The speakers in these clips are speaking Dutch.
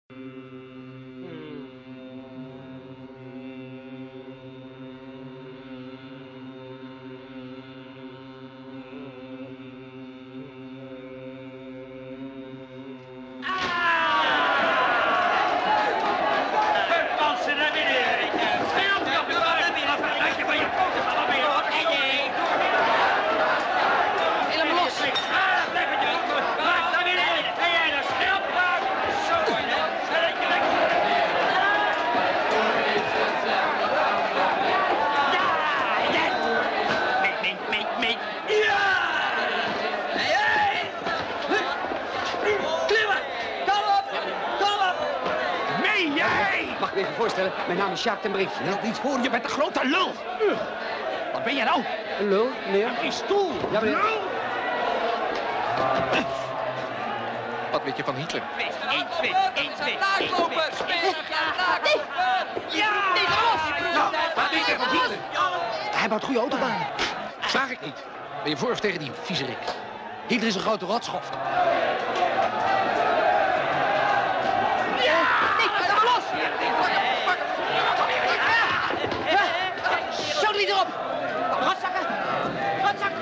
Mag ik me even voorstellen? Mijn naam is Jacques ten Brink. Je wilt niet voor, je bent een grote lul. Wat ben je nou? Een lul, meneer? Een stoel. Ja, meneer. Lul. Wat weet je van Hitler? 1, 2, 1, 2. Laagloper, spelen. Ja! Nou, wat weet je van Hitler? Hij bouwt goede autobanen. Zag ik niet. Ben je voor of tegen die viezerik? Hitler is een grote rotschoft. Zo die erop! Rotzakken! Rotzakken!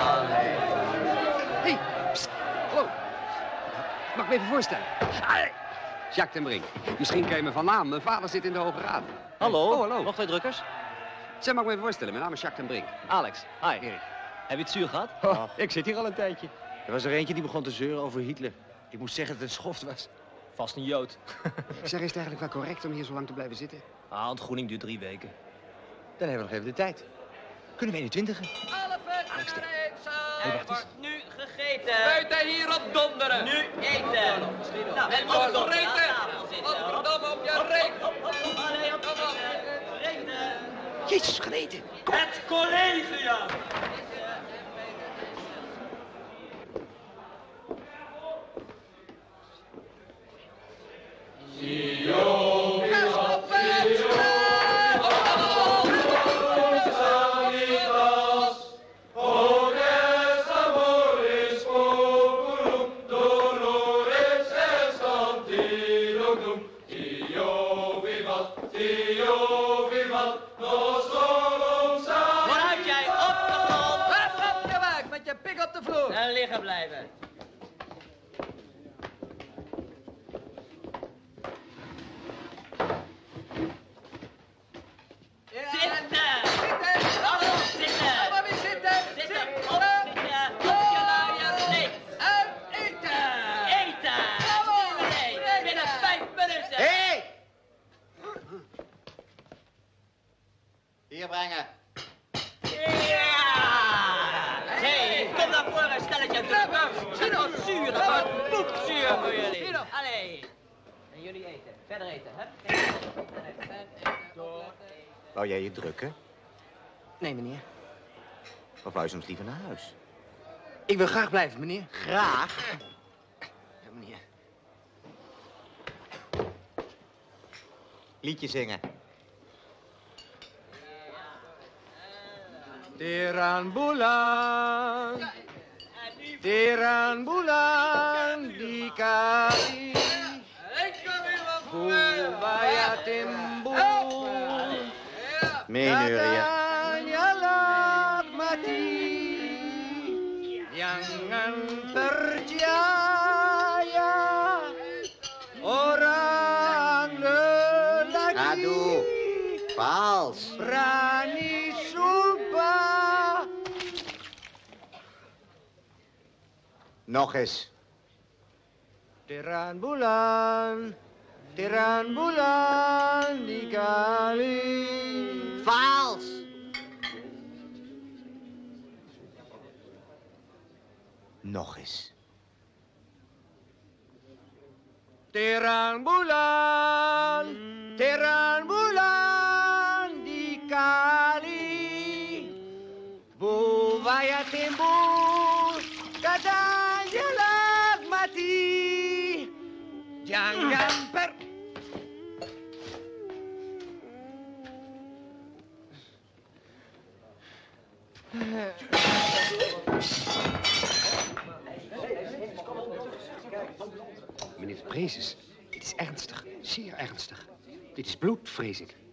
Hé, hallo. Mag ik me even voorstellen? Jacques ten Brink. Misschien ken je me van naam. Mijn vader zit in de Hoge Raad. Hallo. Oh, hallo. Nog twee drukkers? Zeg, mag ik me even voorstellen? Mijn naam is Jacques ten Brink. Alex, hi. Erik. Heb je het zuur gehad? Oh, ik zit hier al een tijdje. Er was er eentje die begon te zeuren over Hitler. Ik moest zeggen dat het een schoft was. Vast een Jood. Zeg, is het eigenlijk wel correct om hier zo lang te blijven zitten? Ontgroening duurt 3 weken. Dan hebben we nog even de tijd. Kunnen we 21e? Alle versen wacht wordt nu gegeten. Buiten hier op donderen. Nu eten. Nou, en op de reten. Godverdomme op je reet. Allee, op je reten. Jezus, gaan eten. Het collegium. Vooruit jij, op de grond. Op je werk, met je pik op de vloer. En liggen blijven. Zitten! Allemaal zitten! Maar wie zitten? Zitten! Opzitten! Op je luie lik! En eten! Eten! Nee, binnen 5 minuten! Hé! Hier brengen. Ja! Hé, kom naar voren, stelletje druppers! Het wordt zuur, het wordt poepzuur voor jullie! Allee! En jullie eten. Verder eten, hè? Wou jij je drukken? Nee, meneer. Of wou je soms liever naar huis? Ik wil graag blijven, meneer. Graag. Ja, meneer. Liedje zingen. Tiran bulan, tiran bulan di kali, Bubaya timbul, katanya mati, jangan percaya orang lelaki. Aduh, vals. Berani sumpah. Nog eens. Tiran bulan di kali. Vals. Nog eens. Tiran bulan di kali. Bubaya timbul, katanya mati. Jangan Meneer de Prezes, het is ernstig. Zeer ernstig. Dit is bloed, vrees ik.